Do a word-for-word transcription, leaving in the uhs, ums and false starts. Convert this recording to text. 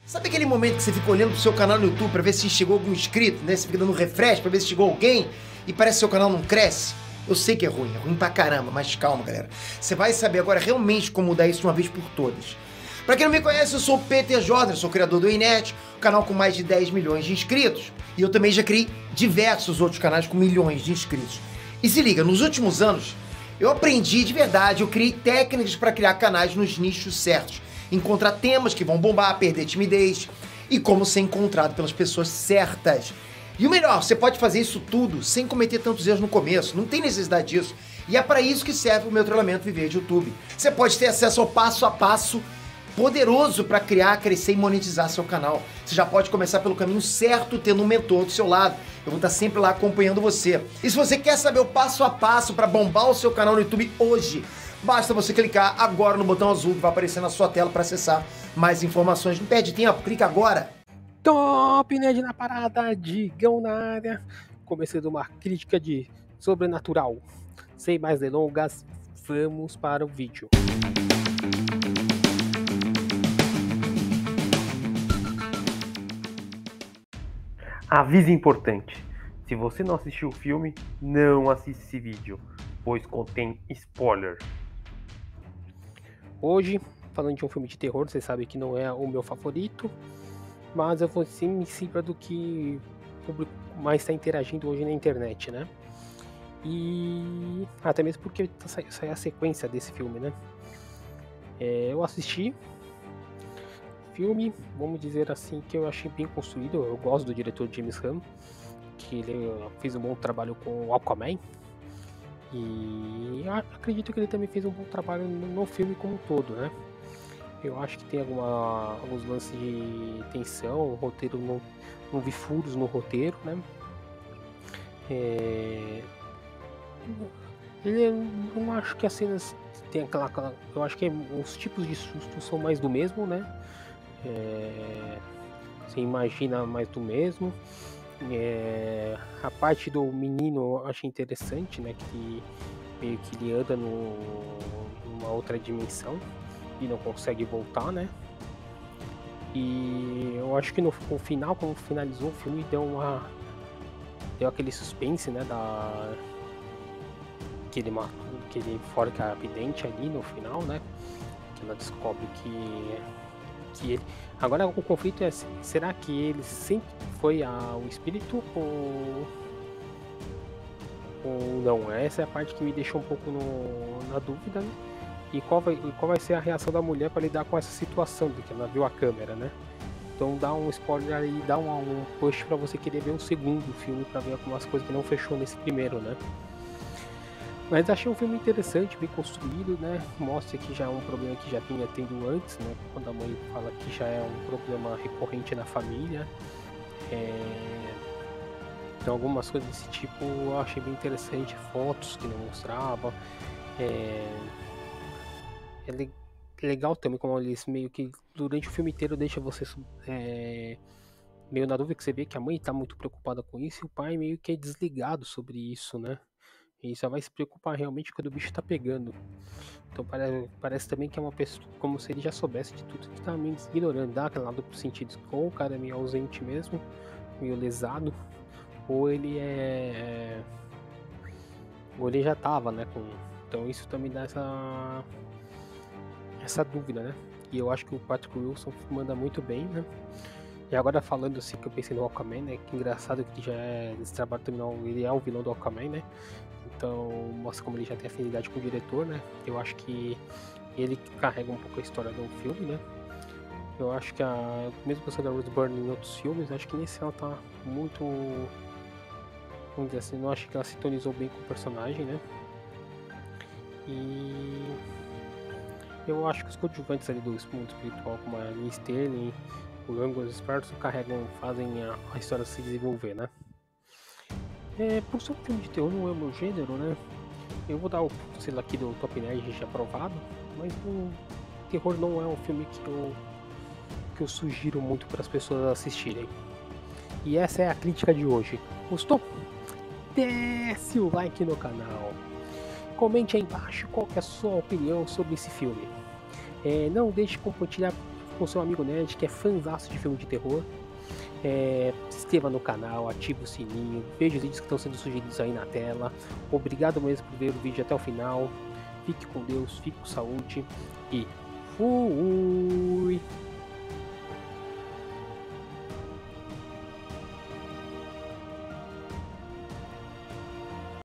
Sabe aquele momento que você fica olhando pro seu canal no YouTube pra ver se chegou algum inscrito, né? Você fica dando um refresh pra ver se chegou alguém e parece que seu canal não cresce? Eu sei que é ruim, é ruim pra caramba, mas calma, galera. Você vai saber agora realmente como mudar isso de uma vez por todas. Pra quem não me conhece, eu sou o Peter Jordan, sou criador do Inet, um canal com mais de dez milhões de inscritos. E eu também já criei diversos outros canais com milhões de inscritos. E se liga, nos últimos anos, eu aprendi de verdade, eu criei técnicas para criar canais nos nichos certos. Encontrar temas que vão bombar, perder timidez e como ser encontrado pelas pessoas certas. E o melhor, você pode fazer isso tudo sem cometer tantos erros no começo, não tem necessidade disso. E é para isso que serve o meu treinamento Viver de YouTube. Você pode ter acesso ao passo a passo poderoso para criar, crescer e monetizar seu canal. Você já pode começar pelo caminho certo, tendo um mentor do seu lado. Eu vou estar sempre lá acompanhando você. E se você quer saber o passo a passo para bombar o seu canal no YouTube hoje, basta você clicar agora no botão azul que vai aparecer na sua tela para acessar mais informações. Não perde tempo, clica agora. Top Nerd na parada, Digão na área. Começando uma crítica de Sobrenatural. Sem mais delongas, vamos para o vídeo. Aviso importante: se você não assistiu o filme, não assista esse vídeo, pois contém spoiler. Hoje, falando de um filme de terror, você sabe que não é o meu favorito, mas eu vou sim me cifra do que o público mais está interagindo hoje na internet, né? E até mesmo porque saiu a sequência desse filme, né? É, eu assisti filme, vamos dizer assim, que eu achei bem construído. Eu gosto do diretor James Wan, que ele fez um bom trabalho com Aquaman, e acredito que ele também fez um bom trabalho no filme como um todo, né? Eu acho que tem alguma, alguns lances de tensão, o roteiro não, não vi furos no roteiro, né? É... Ele, eu não acho que as cenas tem aquela, aquela, eu acho que os tipos de susto são mais do mesmo, né? É, você imagina mais do mesmo. É, a parte do menino eu achei interessante, né? Que meio que ele anda no, numa outra dimensão e não consegue voltar, né? E eu acho que no, no final, como finalizou o filme, deu uma deu aquele suspense, né? Da que ele matou, que ele forca a vidente ali no final, né? Que ela descobre que que ele... Agora o conflito é, será que ele sempre foi a, o espírito ou... ou não? Essa é a parte que me deixou um pouco no, na dúvida, né? E qual vai, qual vai ser a reação da mulher para lidar com essa situação de que ela viu a câmera, né? Então dá um spoiler aí, dá um, um push para você querer ver o segundo filme, para ver algumas coisas que não fechou nesse primeiro, né? Mas achei um filme interessante, bem construído, né? Mostra que já é um problema que já vinha tendo antes, né? Quando a mãe fala que já é um problema recorrente na família. É... Então algumas coisas desse tipo eu achei bem interessante, fotos que não mostrava. É, é le... legal também como eles meio que durante o filme inteiro deixa você é... meio na dúvida, que você vê que a mãe tá muito preocupada com isso e o pai meio que é desligado sobre isso, né? E só vai se preocupar realmente quando o bicho tá pegando. Então parece, parece também que é uma pessoa, como se ele já soubesse de tudo que tá meio ignorando. Dá aquele lado pro sentido, ou o cara é meio ausente mesmo, meio lesado, ou ele é... ou ele já tava, né, com... Então isso também dá essa... essa dúvida, né? E eu acho que o Patrick Wilson manda muito bem, né? E agora falando assim, que eu pensei no Aquaman, né? Que engraçado que já é... esse trabalho também não... ele é o vilão do Aquaman, né? Então mostra como ele já tem afinidade com o diretor, né? Eu acho que ele carrega um pouco a história do filme, né? Eu acho que a... mesmo que eu da Rose Byrne em outros filmes, acho que nesse ela tá muito... vamos dizer assim, não acho que ela sintonizou bem com o personagem, né? E... eu acho que os coadjuvantes ali do mundo espiritual, como a Lee Sterling, o Angus Spartan, carregam, fazem a, a história se desenvolver, né? É, por ser um filme de terror não é o meu gênero, né? Eu vou dar o selo aqui do Top Nerd já aprovado, mas o terror não é um filme que eu, que eu sugiro muito para as pessoas assistirem. E essa é a crítica de hoje. Gostou? Desce o like no canal. Comente aí embaixo qual que é a sua opinião sobre esse filme. É, não deixe de compartilhar com seu amigo nerd que é fãzaço de filme de terror. É, se inscreva no canal, ative o sininho, veja os vídeos que estão sendo sugeridos aí na tela. Obrigado mesmo por ver o vídeo até o final. Fique com Deus, fique com saúde e fui!